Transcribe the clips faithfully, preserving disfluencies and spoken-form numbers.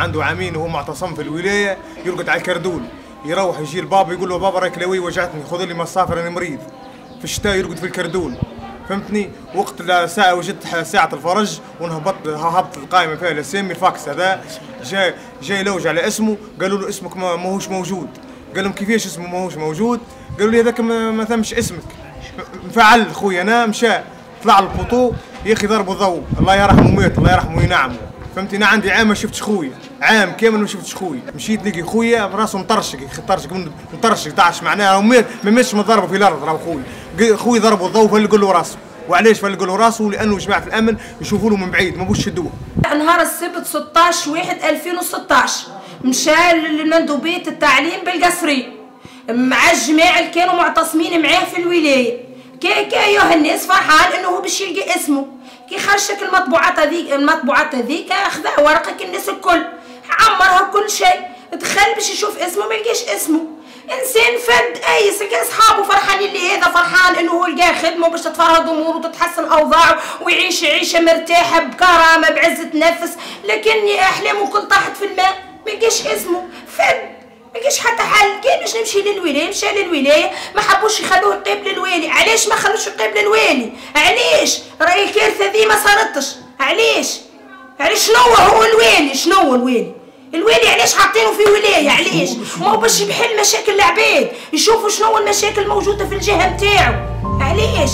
عنده عامين وهو معتصم في الولايه، يرقد على الكردول، يروح يجي البابا يقول له بابا راك لوي وجعتني خذ لي مصافر انا مريض. في الشتاء يرقد في الكردول، فهمتني؟ وقت الساعه وجدت ساعه الفرج ونهبط هبط القائمه فيها الاسامي الفاكس هذا جاي جاي لوج على اسمه، قالوا له اسمك ماهوش موجود. قال لهم كيفاش اسمه ماهوش موجود؟ قالوا لي هذاك ما ثمش اسمك. انفعل خويا انا مشى طلع البوطو يا اخي ضربوا ضوء، الله يرحمه مات الله يرحمه وينعمه. فهمتي؟ انا عندي عام ما شفتش خويا، عام كامل ما شفتش خويا، مشيت نلقي خويا براسه مطرشق، مطرشق مطرشق تعش معناها مات ما ماتش من ضربه في الارض. راهو خويا خويا ضربوا الضوء فلقوا له راسه. وعلاش فلقوا له راسه؟ لانه جماعه الامن يشوفوا له من بعيد ما بوش يشدوه. نهار السبت ستطاش واحد ألفين وستطاش مشى لمندوبيه التعليم بالقصري مع الجماعه اللي كانوا معتصمين معاه في الولايه. كي كي ايها الناس فرحان انه هو باش يلقى اسمه. كي خرجك المطبوعات هذيك المطبوعات هذيك اخذها ورقك الناس الكل عمرها كل شيء، دخل باش يشوف اسمه ما لقاش اسمه. انسان فد ايس، لقى اصحابه فرحانين اللي هذا فرحان انه هو لقى خدمه باش تتفرهد اموره وتتحسن اوضاعه ويعيش عيشه مرتاحه بكرامه بعزه نفس، لكن احلامه كل طاحت في الماء ما لقاش اسمه. فد ما لقاش حتى حل. كان باش نمشي للولايه مشى للولايه ما حبوش يخلوه يطيب للوالي. علاش ما خلوش يطيب للوالي؟ علاش؟ راهي الكارثه ذي ما صارتش. علاش؟ علاش شنو هو الوالي؟ شنو هو الوالي؟ الوالي علاش حاطينه في ولايه؟ علاش؟ ما هو باش يحل مشاكل العباد، يشوفوا شنو المشاكل الموجوده في الجهه نتاعو. علاش؟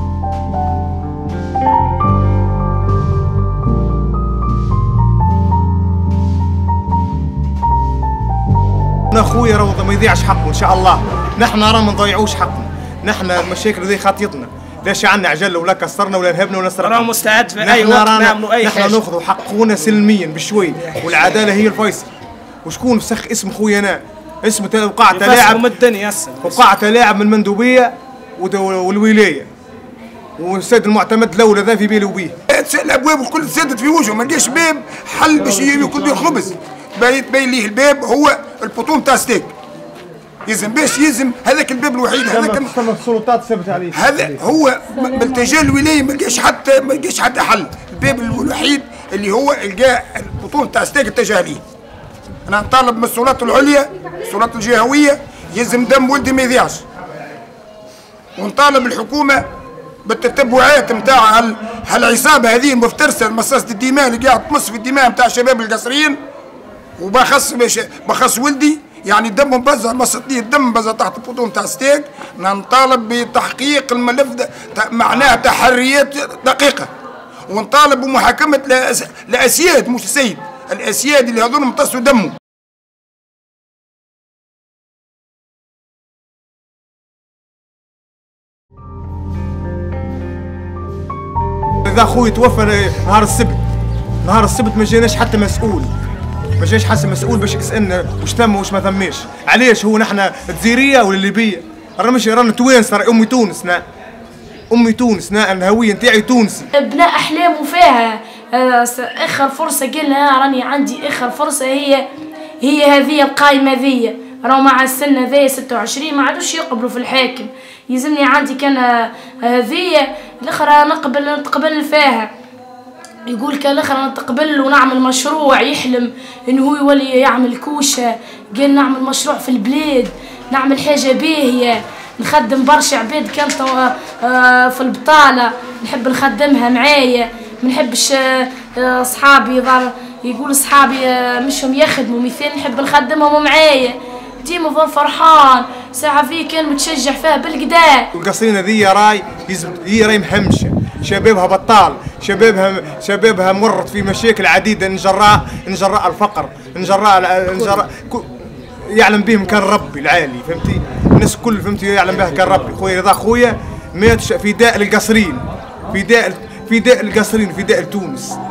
انا خويا راه ما يضيعش حقه ان شاء الله. نحن راه ما نضيعوش حقنا، نحن المشاكل ذي خاطيتنا، لاش عندنا عجل ولا كسرنا ولا نهبنا ولا سرقنا. راه مستعد في اي وقت نعملوا اي حاجه. نحن ناخذوا حقونا سلميا بشوي، والعداله هي الفيصل. وشكون فسخ اسم خويا انا؟ اسمه وقع تلاعب من الدنيا وقع تلاعب من المندوبيه والولايه. والسيد المعتمد الاولى ذا في بالي وبيه. الابواب الكل سدت في وجهه، ما لقاش باب حل باش ياكل به خبز. باين ليه الباب هو البطون تاع ستيك. يلزم باش يلزم هذاك الباب الوحيد هذاك السلطات ثبت عليه. هذا هو بالتجاه الولايه ما لقاش حتى ما لقاش حتى حل. الباب الوحيد اللي هو لقى البطون تاع ستيك اتجاه ليه. انا نطالب من السلطات العليا السلطات الجهويه يلزم دم ولدي ما يضيعش. ونطالب الحكومه بالتتبعات نتاع هالعصابه هذه المفترسه المصاصه الدماء اللي قاعد تمص في الدماء نتاع الشباب القصريين. وبخص بخص ولدي يعني الدم مبزع مصطيه الدم مبزع تحت البطون تاع ستيك. نطالب بتحقيق الملف معناه تحريات دقيقه. ونطالب بمحاكمه الاسياد مش السيد الاسياد اللي هذول امتصوا دمه. اذا خوي توفى نهار السبت، نهار السبت ما جاناش حتى مسؤول، ما جاش حتى مسؤول باش يسالنا واش تم واش ما ثماش. علاش؟ هو نحن جزيريه ولا ليبيه؟ رانا ماشي رانا توانس، راه امي تونس. نا امي تونس، نا الهويه نتاعي تونسي. ابناء احلامه فيها اخر فرصه قلنا راني عندي اخر فرصه هي هي هذه القايمه ذي. راهو مع السنه ذي ستة وعشرين ما عادوش يقبلوا في الحاكم. يلزمني عندي كان هذه الاخرى نقبل نتقبل فيها. يقول كان الاخر نتقبل ونعمل مشروع، يحلم انه هو يولي يعمل كوشه. قال نعمل مشروع في البلاد، نعمل حاجه باهيه، نخدم برشا عباد كانت في البطاله نحب نخدمها معايا. ما نحبش صحابي يقول صحابي مشهم يخدموا مثال نحب نخدمهم معايا. ديما فرحان ساعه فيه كان متشجع فيها بالقدا. القصرين هذيا راي هي راي مهمشه، شبابها بطال، شبابها شبابها مرت في مشاكل عديده ان جراء ان جراء الفقر، ان جراء ان جراء يعلم بهم كان ربي العالي. فهمتي؟ الناس الكل فهمتي يعلم بها كان ربي. خويا رضا خويا مات في داء القصرين، في داء في داء القصرين، في داء تونس.